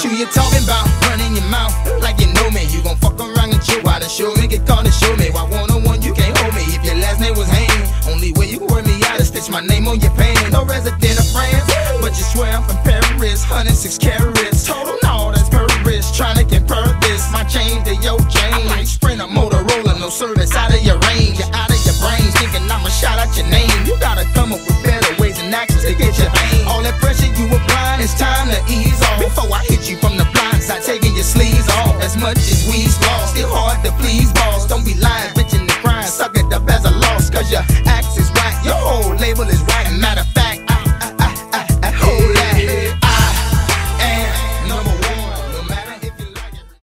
Who you talking about? Running your mouth like you know me. You gon' fuck around and chill out and show me. Get caught and show me. Why one-on-one you can't hold me? If your last name was Hayne, only way you can wear me out is stitch my name on your pan. No resident of France, but you swear I'm from Paris. 106 carats, total no, that's Paris. Tryna compare this, my chain to your chain. I might sprint a Motorola, no service out of your range. You're out of your brains, thinking I'ma shout out your name. You gotta come up with better ways and actions to get your pain. All that pressure you applying, it's time to ease off. Before I hit you from the blind side, taking your sleeves off. As much as we